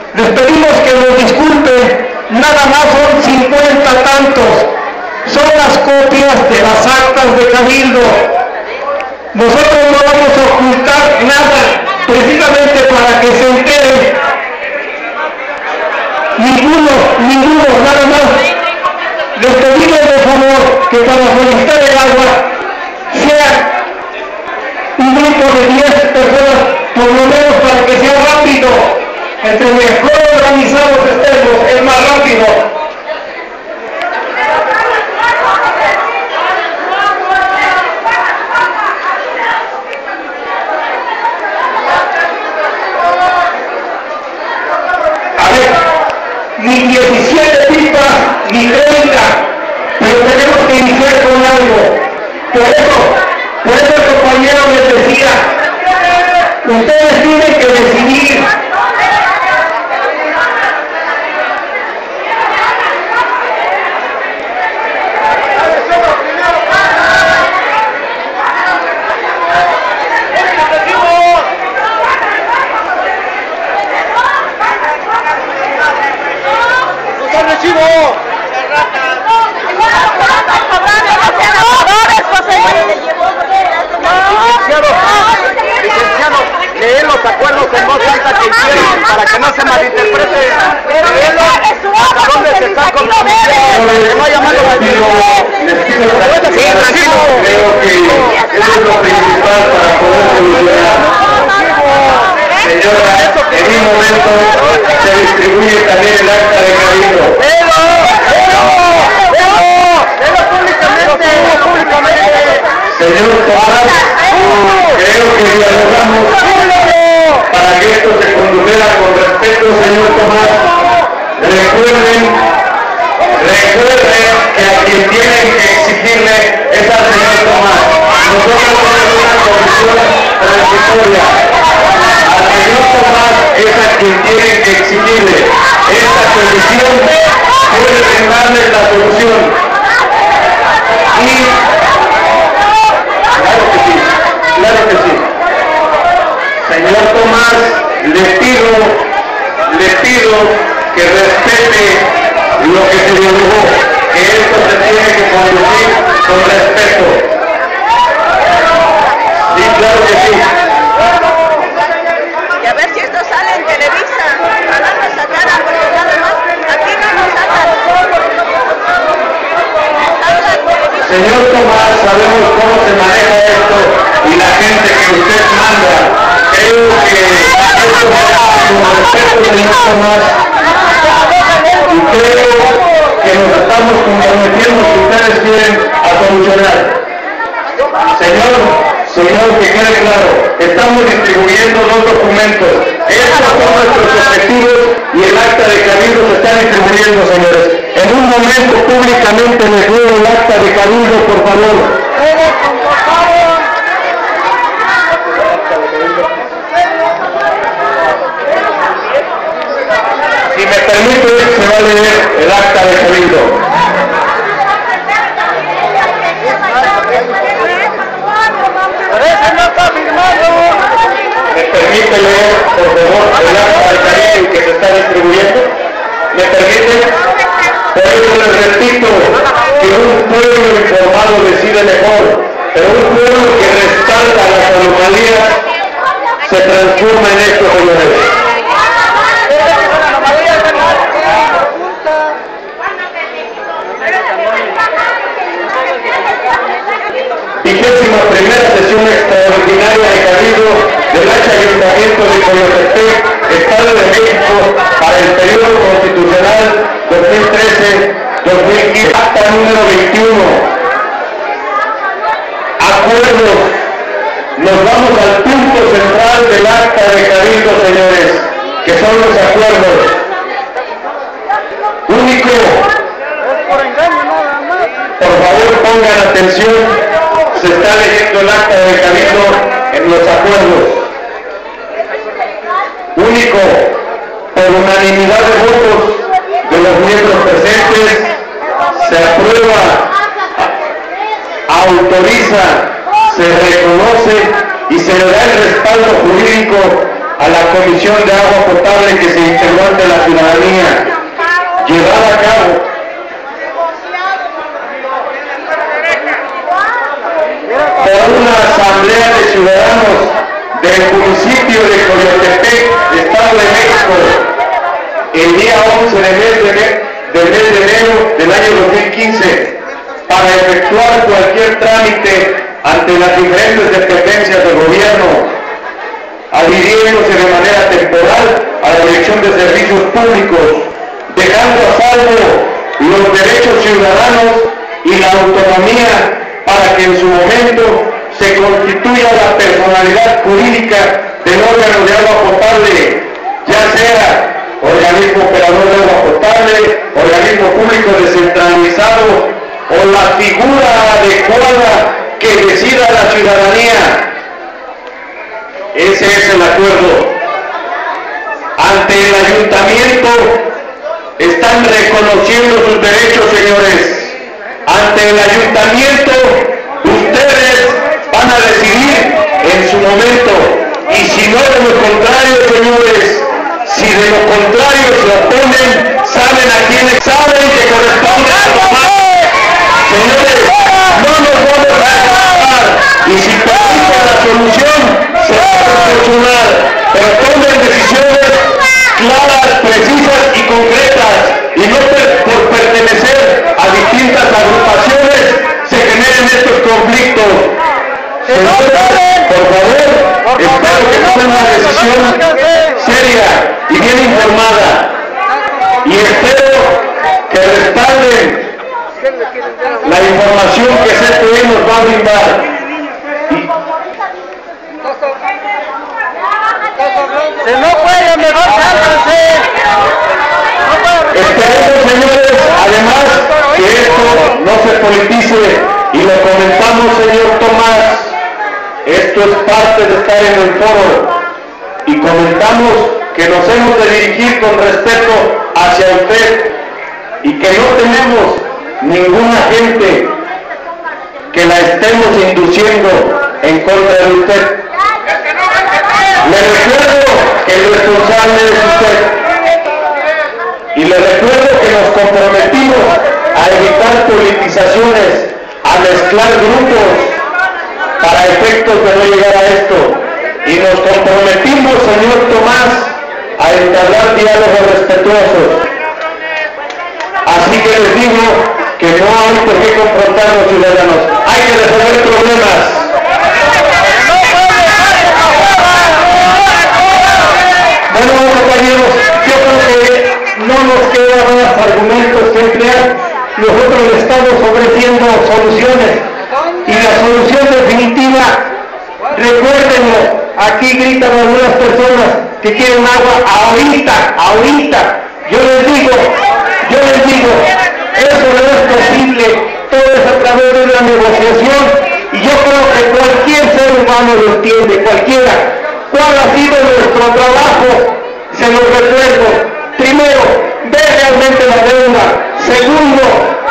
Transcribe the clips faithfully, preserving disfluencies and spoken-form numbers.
Les pedimos que nos disculpen, nada más son cincuenta tantos, son las copias de las actas de Cabildo. Nosotros no vamos a ocultar nada, precisamente para que se enteren. Ninguno, ninguno, nada más. Les pedimos de favor que para solicitar el agua sea un grupo de diez personas, por lo menos para que sea rápido. Entre mejor organizados estemos, es más rápido. A ver, ni diecisiete pipas, ni treinta, pero tenemos que iniciar con algo. Por eso, por eso el compañero les decía, ustedes tienen que decidir. Leer los acuerdos en voz alta que hicieron para que no se malinterprete. Leerlo hasta dónde se está comprometiendo. Le va llamando a Sí, tranquilo. Creo que eso es lo principal para poder solucionar. Señora, en un momento se distribuye también el acta de Cabildo. ¡Léelo! ¡Léelo! ¡Léelo! ¡Léelo públicamente! Señor Tomás, creo que dialogamos para que esto se condujera con respeto, señor Tomás. Recuerden, recuerden que a quien tienen que exigirle es al señor Tomás. Nosotros tenemos una comisión transitoria. Al señor Tomás es a quien tienen que exigirle. Esta comisión puede brindarles la solución. Y claro que sí, claro que sí. Señor Tomás, le pido, le pido que respete lo que se dialogó, que esto se tiene que conducir con respeto. Sí, claro que sí. Y a ver si esto sale en Televisa, para darnos sacar a porque además aquí no nos sacan. Señor Tomás, sabemos cómo se maneja esto y la gente que usted manda. Creo que esto es con respeto, señor Tomás, y creo que nos estamos comprometiendo si ustedes quieren a solucionar. Señor, señor, que quede claro, estamos distribuyendo dos documentos. Estos son nuestros objetivos y el acta de Cabildo se está distribuyendo, señores. En un momento públicamente les doy el acta de Cabildo, por favor. Si me permite, se va a leer el acta de Cabildo. ¿Me permite leer, por favor, el acta de Cabildo que se está distribuyendo? ¿Me permite? Por eso les repito que un pueblo informado decide mejor, pero un pueblo que respalda las anomalías se transforma en esto, señores. Vigésima primera sesión extraordinaria de Cabildo del H Ayuntamiento de Coyotepec, Estado de México, para el periodo constitucional dos mil trece dos mil quince, acta número veintiuno. Acuerdos. Nos vamos al punto central del acta de Cabildo, señores, que son los acuerdos. Único. Por favor, pongan atención. Se está leyendo el acta de Cabildo en los acuerdos. Único, por unanimidad de votos de los miembros presentes, se aprueba, autoriza, se reconoce y se le da el respaldo jurídico a la Comisión de Agua Potable que se integró ante la ciudadanía, llevada a cabo por una asamblea de ciudadanos del municipio de Coyotepec, Estado de México, el día once del mes de, del mes de enero del año dos mil quince, para efectuar cualquier trámite ante las diferentes dependencias del gobierno, adhiriéndose de manera temporal a la Dirección de Servicios Públicos, dejando a salvo los derechos ciudadanos y la autonomía para que en su momento se constituya la personalidad jurídica del órgano de agua potable, ya sea organismo operador de agua potable, organismo público descentralizado o la figura adecuada que decida la ciudadanía. Ese es el acuerdo. Ante el ayuntamiento están reconociendo sus derechos, señores. Ante el ayuntamiento ustedes van a decidir en su momento, y si no de lo contrario, señores, si de lo contrario se oponen, saben a quienes saben que corresponde a tomar. Señores, no nos vamos a escapar, y si persiste la solución se va a solucionar, pero tomen decisiones claras, precisas y concretas, y no por pertenecer a distintas agrupaciones se generen estos conflictos. Señores, por favor, espero que tomen una decisión seria y bien informada, y espero que respalden la información que C T E nos va a brindar. Si no puede, mejor sálganse. Esperemos, señores, además, que esto no se politice, y lo comentamos, señor Tomás, esto es parte de estar en el foro, y comentamos que nos hemos de dirigir con respeto hacia usted, y que no tenemos ninguna gente que la estemos induciendo en contra de usted. Le recuerdo que el responsable es usted, y le recuerdo que nos comprometimos a evitar politizaciones, a mezclar grupos para efectos de no llegar a esto, y nos comprometimos, señor Tomás, a entablar diálogos respetuosos. Así que les digo que no hay por qué confrontar a los ciudadanos, hay que resolver problemas. Bueno, compañeros, yo creo que no nos quedan más argumentos que emplear. Nosotros le estamos ofreciendo soluciones, y la solución definitiva, recuérdenlo, aquí gritan algunas personas que quieren agua ahorita, ahorita. Yo les digo, yo les digo, eso no es posible, todo es a través de una negociación, y yo creo que cualquier ser humano lo entiende, cualquiera. ¿Cuál ha sido nuestro trabajo? Se lo recuerdo. Primero, ver realmente la deuda. Segundo,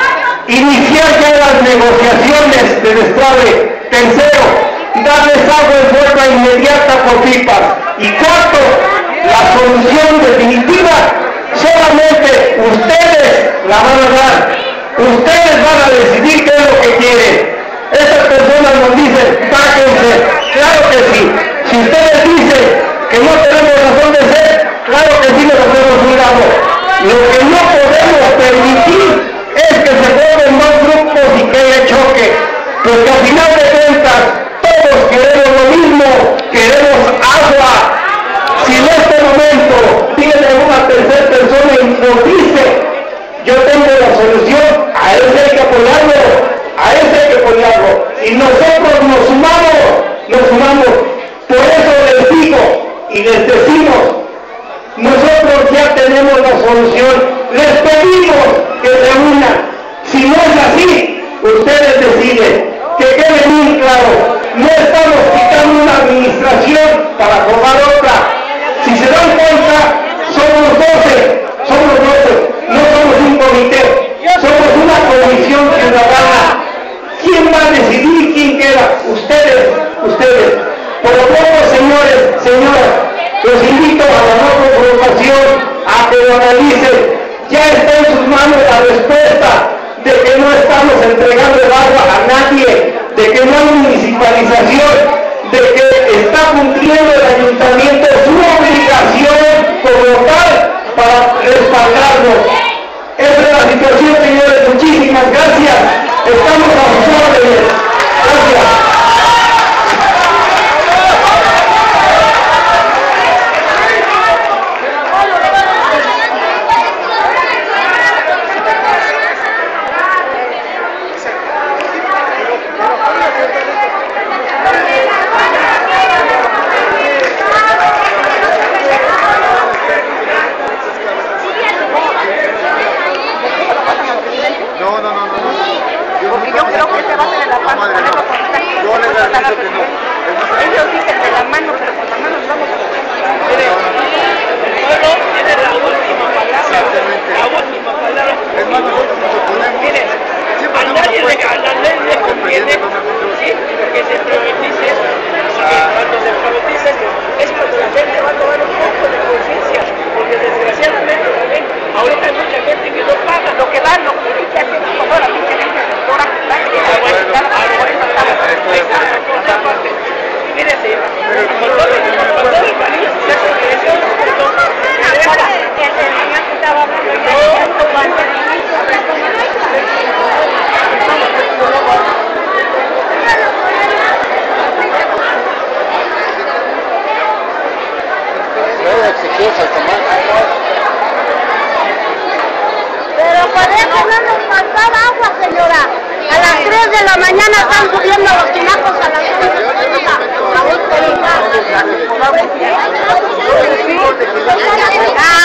iniciar ya las negociaciones de destrave. Tercero, darles agua en forma inmediata por pipas. Y cuarto, la solución definitiva, solamente ustedes la van a dar. Ustedes van a decidir qué es lo que quieren. Esas personas nos dicen, bájense. Claro que sí. Si ustedes dicen que no tenemos razón de ser, claro que sí nos hacemos un lado. Lo que no podemos permitir es que se formen más grupos y que haya choque, porque al final de cuentas todos queremos lo mismo, queremos agua. Si en este momento tiene una tercera persona y nos dice, yo tengo la solución, a ese hay que apoyarlo, a ese hay que apoyarlo, y nosotros nos sumamos, nos sumamos. Por eso les digo y les decimos, nosotros ya tenemos la solución, les pedimos que se unan. Si no es así, ustedes deciden. Que quede muy claro, no estamos quitando una administración para formar otra. Si se dan cuenta, somos doce, somos doce, no somos un comité, somos una comisión ciudadana. ¿Quién va a decidir quién queda? Ustedes, ustedes. Por lo tanto, señores, señoras, los invito a la no confrontación, a que ya está en sus manos la respuesta de que no estamos entregando el agua a nadie, de que no hay municipalización, de que está cumpliendo el ayuntamiento su obligación como tal para respaldarnos. Esa es la situación, señores. Muchísimas gracias. Estamos a sus órdenes. Gracias. Porque yo creo que se va a hacer en la mano, ponerlo con esta gente. Yo les garantizo que no. Ellos dicen de la mano, pero con la mano nos vamos a poner. Mire, el pueblo tiene la última palabra. La última palabra. Es más, nosotros nos oponemos. Mire, a nadie le, a la ley le conviene, sí, que se privatice esto. Así que cuando se privatice esto, es cuando la gente va a tomar un poco de conciencia, porque desgraciadamente también, ahorita hay mucha gente que no paga. Lo que va, lo que hay que hacer es cuando la pinche gente doctora que va a Ah, bueno, ah, bueno, esa es otra parte. Mire, sí, con todo el con todo el cariño que se hace, que eso es un poco, ahora, que el señor que estaba hablando ya decía esto va a ser pero por eso no nos faltaba agua, señora. A las tres de la mañana están subiendo los tinacos a las seis de la mañana. A veinte y más.